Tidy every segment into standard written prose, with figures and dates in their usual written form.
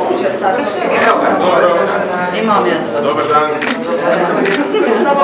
moguće stati? Ima mjesta. Dobar dan. Samo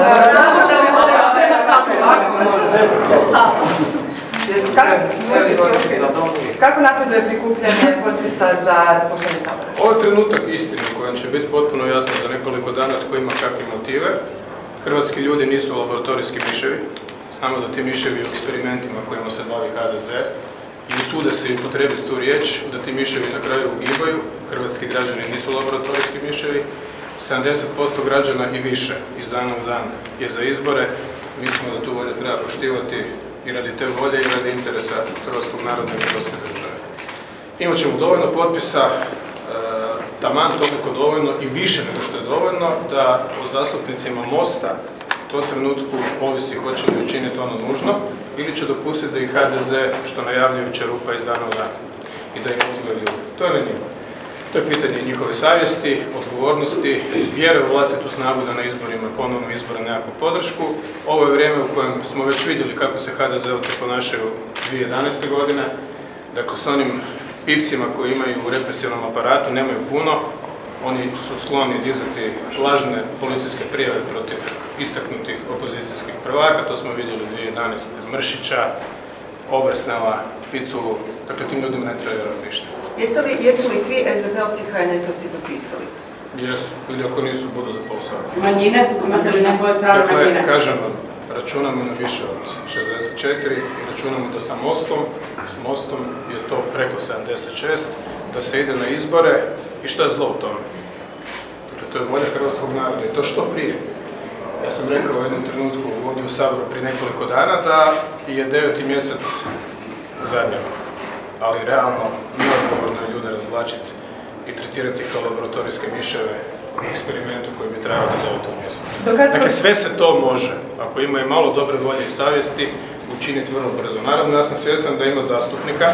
kako napreduje prikupljanje potpisa za raspuštanje sabora? Ovo je trenutak istine u kojem će biti potpuno jasno za nekoliko dana tko ima kakve motive. Hrvatski ljudi nisu laboratorijski miševi. Znamo da ti miševi u eksperimentima kojima se bavi HDZ i usude se upotrijebiti tu riječ, da ti miševi na kraju ugibaju. Hrvatski građani nisu laboratorijski miševi. 70% građana i više iz dana u dan je za izbore. Mislimo da tu volju treba poštivati i radi te volje i radi interesa hrvatskog naroda i hrvatske države. Imat ćemo dovoljno potpisa, taman toliko dovoljno i više nego što je dovoljno da o zastupnicima Mosta u tom trenutku ovisi hoće li učiniti ono nužno ili će dopustiti da ih HDZ, što najavljuju, čerupa iz dana u dan i da ih motivira ljudi. To je na njima. To je pitanje njihove savjesti, odgovornosti, vjere u vlastitu snagu da na izborima ponovno izbore nekakvu podršku. Ovo je vrijeme u kojem smo već vidjeli kako se HDZ-ovci ponašaju 2011. godine. Dakle, s onim pipcima koji imaju u represivnom aparatu nemaju puno. Oni su skloni dizati lažne policijske prijave protiv istaknutih opozicijskih prvaka. To smo vidjeli 2011. Mršića, Obesnela, Piculu. Dakle, tim ljudima ne treba vjerovati ništa. Jesu li svi SDP-ovci i HNS-ovci potpisali? Jesu, ili ako nisu, budu za pol sata. Manjine? Imate li na svojoj strani manjine? Dakle, kažem vam, računamo na više od 64 i računamo da sa Mostom je to preko 76, da se ide na izbore i što je zlo u tome? Dakle, to je volja hrvatskog naroda i to što prije. Ja sam rekao u jednom trenutku ovdje u Saboru prije nekoliko dana da je 9. mjesec zadnji rok. Ali realno neodgovorno je ljude razvlačiti i tretirati kao laboratorijske miševe u eksperimentu koji bi trajao do 9. mjeseca. Dakle, sve se to može, ako ima i malo dobre volje i savjesti, učiniti vrlo brzo. Naravno, ja sam svjestan da ima zastupnika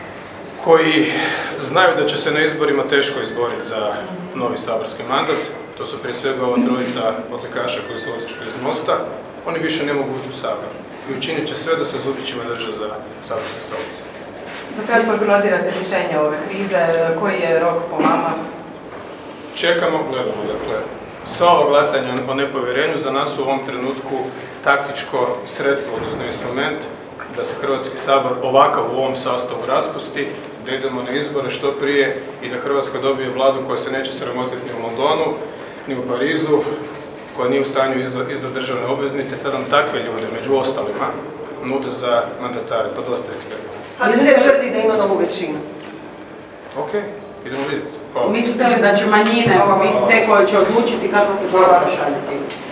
koji znaju da će se na izborima teško izboriti za novi saborski mandat. To su prije svega ova trojica odlikaša koji su otišli iz Mosta. Oni više ne mogu ući u Sabor i učinit će sve da se zubićima drže za saborske stolice. Do kada prognozirate rješenje ove krize? Koji je rok po vama? Čekamo, gledamo. Dakle, sva ova glasanja o nepovjerenju za nas u ovom trenutku taktičko sredstvo, odnosno instrument da se Hrvatski sabor ovakav u ovom sastavu raspusti, da idemo na izbore što prije i da Hrvatska dobije vladu koja se neće sramotiti ni u Londonu, ni u Parizu, koja nije u stanju izdati državne obveznice. Sad nam takve ljude, među ostalima, nude za mandatare, pa dosta eksperima. Ali se tvrdi da ima novu većinu. Ok, idemo vidjeti. Mislite li da će manjine biti te koje će odlučiti kako se poruka šaljeti?